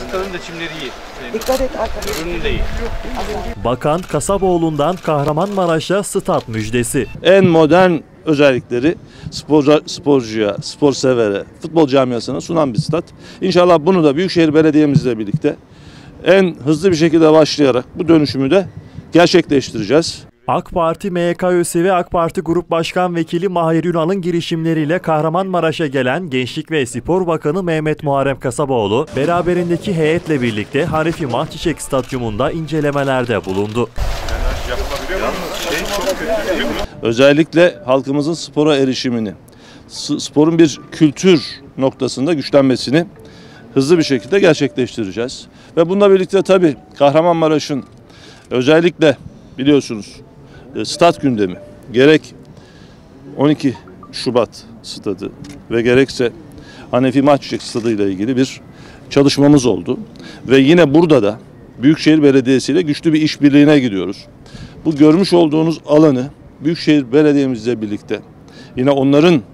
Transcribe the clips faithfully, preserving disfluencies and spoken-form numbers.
stadın da çimleri iyi. Dikkat et arkadaşlar. Ürünü de iyi. Bakan Kasaboğlu'ndan Kahramanmaraş'a stat müjdesi. En modern özellikleri sporcu, sporcuya, spor severe, futbol camiasına sunan bir stat. İnşallah bunu da Büyükşehir Belediye'mizle birlikte en hızlı bir şekilde başlayarak bu dönüşümü de gerçekleştireceğiz. AK Parti M Y K üyesi ve AK Parti Grup Başkan Vekili Mahir Ünal'ın girişimleriyle Kahramanmaraş'a gelen Gençlik ve Spor Bakanı Mehmet Muharrem Kasaboğlu, beraberindeki heyetle birlikte Hanefi Mahçiçek Stadyumunda incelemelerde bulundu. Özellikle halkımızın spora erişimini, sporun bir kültür noktasında güçlenmesini hızlı bir şekilde gerçekleştireceğiz. Ve bununla birlikte tabii Kahramanmaraş'ın özellikle biliyorsunuz stat gündemi, gerek on iki Şubat stadı ve gerekse Hanefi Mahçiçek stadı ile ilgili bir çalışmamız oldu. Ve yine burada da Büyükşehir Belediyesi ile güçlü bir işbirliğine gidiyoruz. Bu görmüş olduğunuz alanı Büyükşehir Belediye'mizle birlikte yine onların e,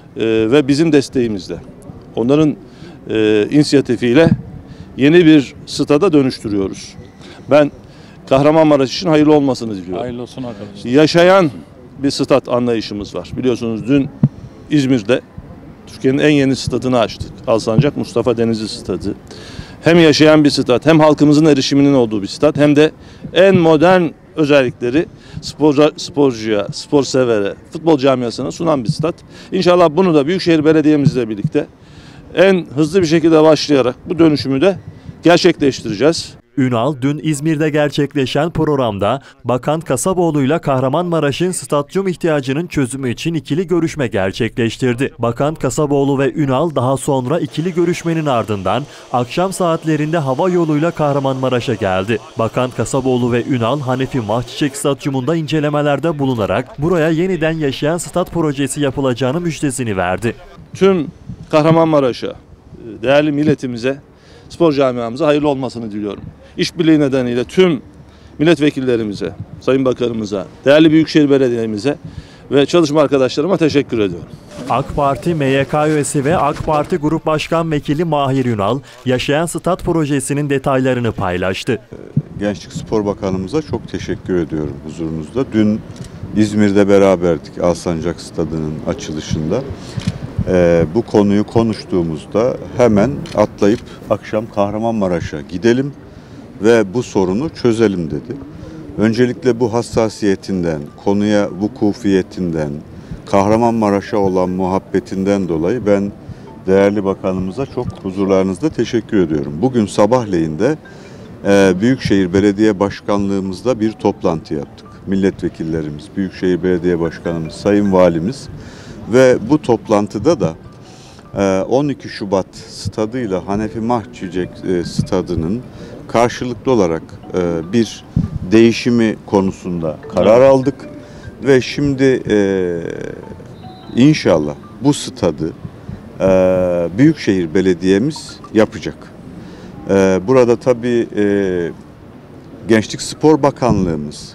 ve bizim desteğimizle, onların e, inisiyatifiyle yeni bir stada dönüştürüyoruz. Ben Kahramanmaraş için hayırlı olmasını diliyorum. Hayırlı olsun arkadaşlar. Yaşayan bir stat anlayışımız var. Biliyorsunuz dün İzmir'de Türkiye'nin en yeni stadını açtık. Alsancak Mustafa Denizli Stadı. Hem yaşayan bir stat, hem halkımızın erişiminin olduğu bir stat, hem de en modern özellikleri sporcu, sporcuya, spor severe, futbol camiasına sunan bir stat. İnşallah bunu da Büyükşehir Belediye'mizle birlikte en hızlı bir şekilde başlayarak bu dönüşümü de gerçekleştireceğiz. Ünal dün İzmir'de gerçekleşen programda Bakan Kasaboğlu'yla Kahramanmaraş'ın stadyum ihtiyacının çözümü için ikili görüşme gerçekleştirdi. Bakan Kasaboğlu ve Ünal daha sonra ikili görüşmenin ardından akşam saatlerinde hava yoluyla Kahramanmaraş'a geldi. Bakan Kasaboğlu ve Ünal Hanefi Mahçiçek Stadyumunda incelemelerde bulunarak buraya yeniden yaşayan stat projesi yapılacağını müjdesini verdi. Tüm Kahramanmaraş'a, değerli milletimize, spor camiamıza hayırlı olmasını diliyorum. İşbirliği nedeniyle tüm milletvekillerimize, Sayın Bakanımıza, değerli Büyükşehir Belediye'mize ve çalışma arkadaşlarıma teşekkür ediyorum. AK Parti M Y K üyesi ve AK Parti Grup Başkan Vekili Mahir Ünal, yaşayan stat projesinin detaylarını paylaştı. Gençlik Spor Bakanımıza çok teşekkür ediyorum huzurunuzda. Dün İzmir'de beraberdik Alsancak Stadı'nın açılışında. Ee, bu konuyu konuştuğumuzda hemen atlayıp akşam Kahramanmaraş'a gidelim ve bu sorunu çözelim dedi. Öncelikle bu hassasiyetinden, konuya vukufiyetinden, Kahramanmaraş'a olan muhabbetinden dolayı ben değerli bakanımıza çok huzurlarınızda teşekkür ediyorum. Bugün sabahleyin de e, Büyükşehir Belediye Başkanlığımızda bir toplantı yaptık. Milletvekillerimiz, Büyükşehir Belediye Başkanımız, Sayın Valimiz ve bu toplantıda da on iki Şubat stadıyla Hanefi Mahçiçek stadının karşılıklı olarak bir değişimi konusunda karar aldık ve şimdi inşallah bu stadı Büyükşehir Belediye'miz yapacak. Burada tabii Gençlik Spor Bakanlığımız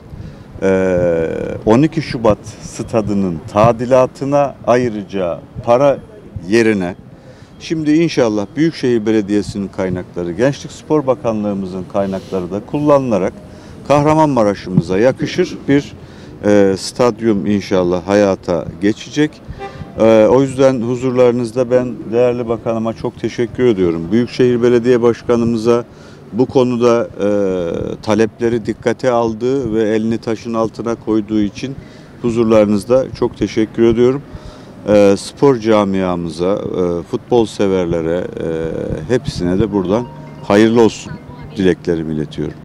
on iki Şubat stadının tadilatına ayıracağı para yerine şimdi inşallah Büyükşehir Belediyesi'nin kaynakları, Gençlik Spor Bakanlığımızın kaynakları da kullanılarak Kahramanmaraş'ımıza yakışır bir e, stadyum inşallah hayata geçecek. E, o yüzden huzurlarınızda ben değerli bakanıma çok teşekkür ediyorum. Büyükşehir Belediye Başkanımıza bu konuda e, talepleri dikkate aldığı ve elini taşın altına koyduğu için huzurlarınızda çok teşekkür ediyorum. E, spor camiamıza, e, futbol severlere, e, hepsine de buradan hayırlı olsun dileklerimi iletiyorum.